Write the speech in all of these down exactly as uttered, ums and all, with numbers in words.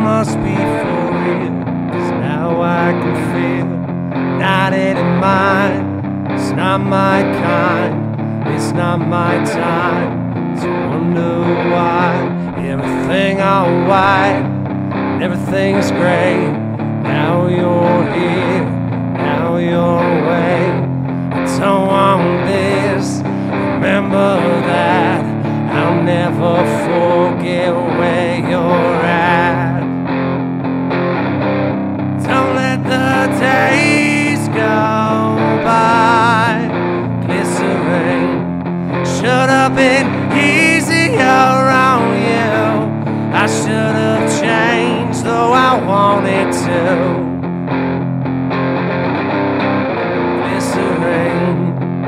must be for real, 'cause now I can feel not any mine. It's not my kind, it's not my time to wonder why everything all white, everything's great. Now you're here, now you're away. I don't want this, remember that. I'll never forget where you're at. Don't let the days go by. Glycerine should have been easier on you. I should have changed, though I wanted to. Glycerine.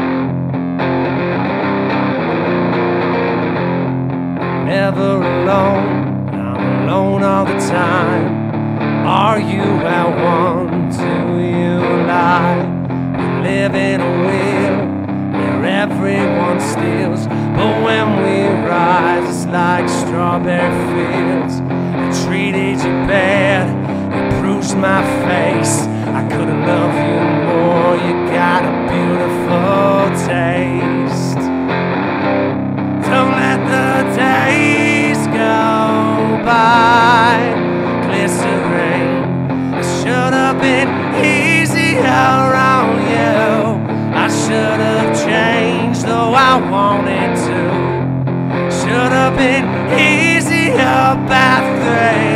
Never alone, I'm alone all the time. Are you at one? Do you lie? We live in a wheel where everyone steals, but when we rise, it's like strawberry fields. I treated you bad, you bruised my face. I couldn't love you more, you got a beautiful taste. Don't let the days go by. Glycerine, it should have been easier on you. I should have changed, though I wanted to. Should have been easier by three.